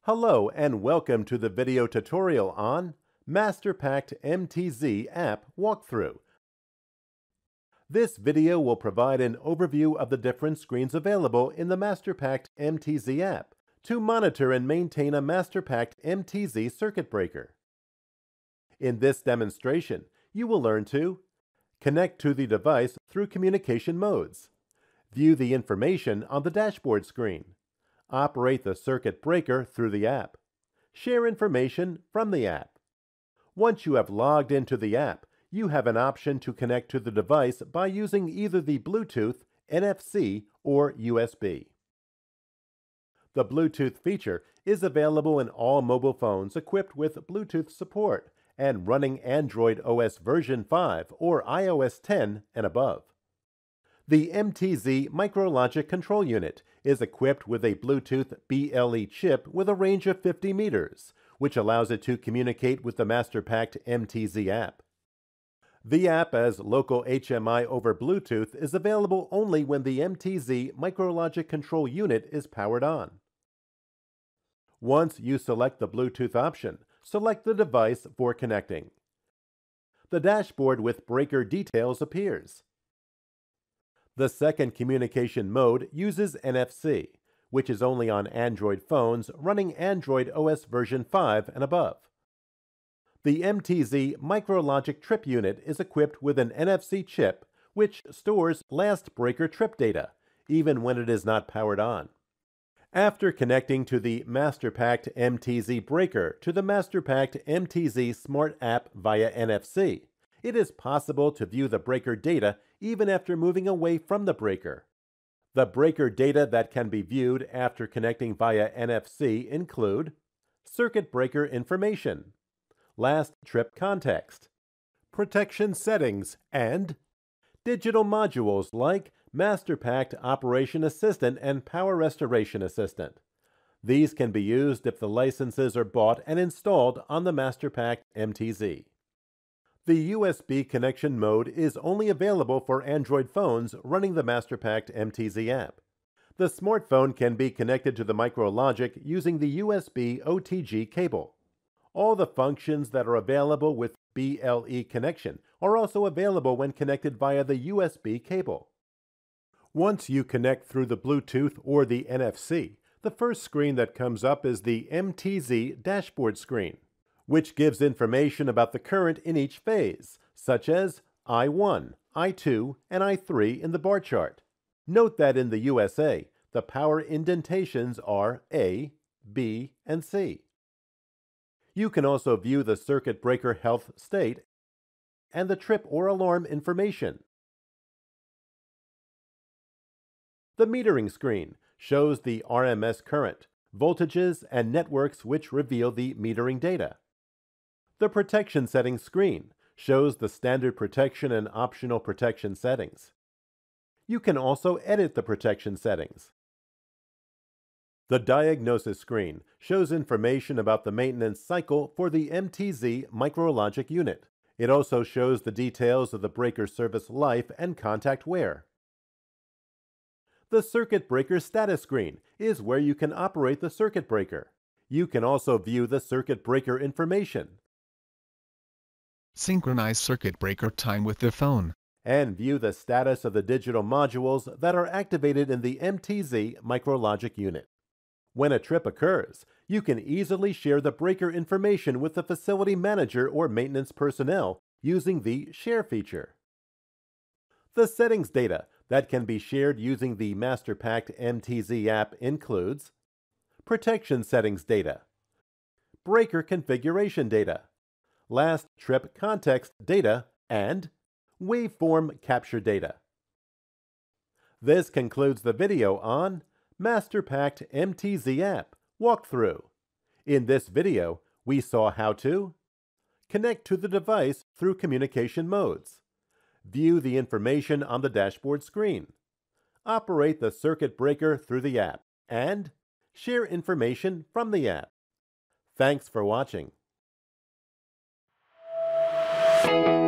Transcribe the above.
Hello and welcome to the video tutorial on Masterpact MTZ app walkthrough. This video will provide an overview of the different screens available in the Masterpact MTZ app to monitor and maintain a Masterpact MTZ circuit breaker. In this demonstration, you will learn to connect to the device through communication modes, view the information on the dashboard screen, operate the circuit breaker through the app, share information from the app. Once you have logged into the app, you have an option to connect to the device by using either the Bluetooth, NFC, or USB. The Bluetooth feature is available in all mobile phones equipped with Bluetooth support and running Android OS version 5 or iOS 10 and above. The MTZ Micrologic Control Unit is equipped with a Bluetooth BLE chip with a range of 50 meters, which allows it to communicate with the Masterpact MTZ app. The app as local HMI over Bluetooth is available only when the MTZ Micrologic Control Unit is powered on. Once you select the Bluetooth option, select the device for connecting. The dashboard with breaker details appears. The second communication mode uses NFC, which is only on Android phones running Android OS version 5 and above. The MTZ Micrologic Trip Unit is equipped with an NFC chip which stores last breaker trip data, even when it is not powered on. After connecting to the Masterpact MTZ breaker to the Masterpact MTZ Smart app via NFC, it is possible to view the breaker data even after moving away from the breaker. The breaker data that can be viewed after connecting via NFC include circuit breaker information, last trip context, protection settings, and digital modules like Masterpact Operation Assistant and Power Restoration Assistant. These can be used if the licenses are bought and installed on the Masterpact MTZ. The USB connection mode is only available for Android phones running the Masterpact MTZ app. The smartphone can be connected to the Micrologic using the USB OTG cable. All the functions that are available with BLE connection are also available when connected via the USB cable. Once you connect through the Bluetooth or the NFC, the first screen that comes up is the MTZ dashboard screen, which gives information about the current in each phase, such as I1, I2, and I3 in the bar chart. Note that in the USA, the power indentations are A, B, and C. You can also view the circuit breaker health state and the trip or alarm information. The metering screen shows the RMS current, voltages, and networks which reveal the metering data. The protection settings screen shows the standard protection and optional protection settings. You can also edit the protection settings. The diagnosis screen shows information about the maintenance cycle for the MTZ Micrologic unit. It also shows the details of the breaker service life and contact wear. The circuit breaker status screen is where you can operate the circuit breaker. You can also view the circuit breaker information, synchronize circuit breaker time with the phone, and view the status of the digital modules that are activated in the MTZ Micrologic unit. When a trip occurs, you can easily share the breaker information with the facility manager or maintenance personnel using the Share feature. The settings data that can be shared using the Masterpact MTZ app includes protection settings data, breaker configuration data, last trip context data, and waveform capture data. This concludes the video on Masterpact MTZ app walkthrough. In this video, we saw how to connect to the device through communication modes, view the information on the dashboard screen, operate the circuit breaker through the app, and share information from the app. Thanks for watching.